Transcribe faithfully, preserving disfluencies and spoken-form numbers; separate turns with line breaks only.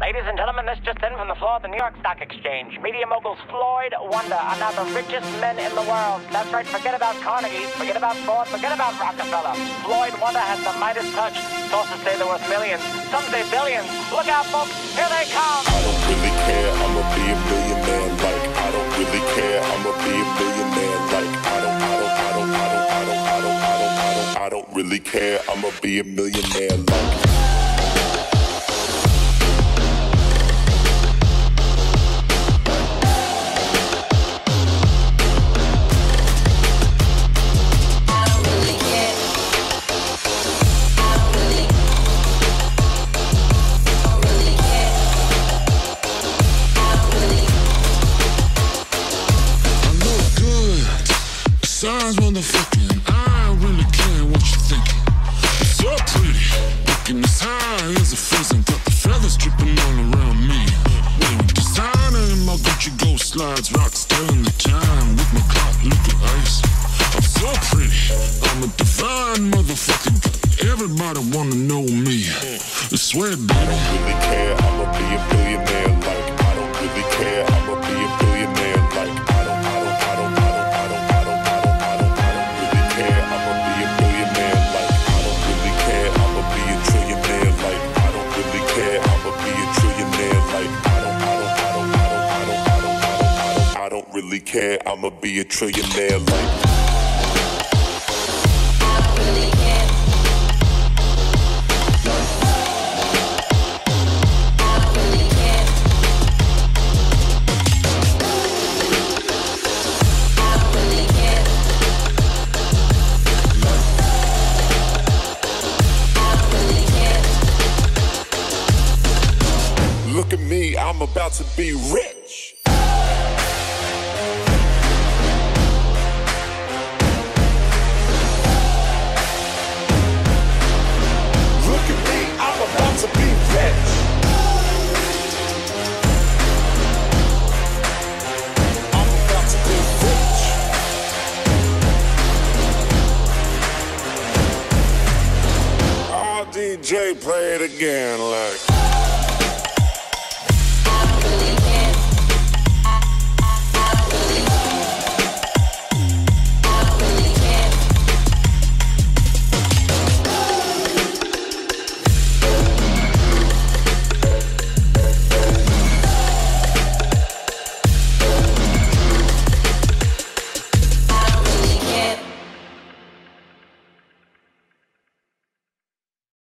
Ladies and gentlemen, this just in from the floor of the New York Stock Exchange. Media moguls Floyd, Wonder are now the richest men in the world. That's right, forget about Carnegie, forget about Ford, forget about Rockefeller. Floyd, Wonder has the Midas touch. Sources say they're worth millions, some say billions. Look out, folks, here they come.
I don't really care, I'ma be a millionaire. Like, I don't really care, I'ma be a millionaire. Like, I don't, I don't, I don't, I don't, I don't, I don't, I don't, I don't, I don't really care, I'ma be a millionaire. Like,
signs motherfucking, I don't really care what you thinking. It's so pretty, looking as high as a pheasant. Got the feathers dripping all around me. Wearing designer in my Gucci gold slides, rocks telling the time with my clock, look at ice. I'm so pretty, I'm a divine motherfucking god. Everybody wanna know me. I swear, baby.
I don't really care, I'ma be a billionaire. Like, I don't really care, I'ma be a billionaire. Like, I don't, I don't, I don't, I don't, I don't, I don't, I don't, I don't, I don't really care, I'ma be a billionaire. Like, I don't really care, I'ma be a trillionaire. Like, I don't really care, I'ma be a trillionaire. Like, I don't, I don't, I don't, I don't, I don't, I don't, I don't, I don't, I don't really care, I'ma be a trillionaire. Like. Look at me, I'm about to be rich. Look at me, I'm about to be rich. I'm about to be rich. Oh, D J, play it again, like.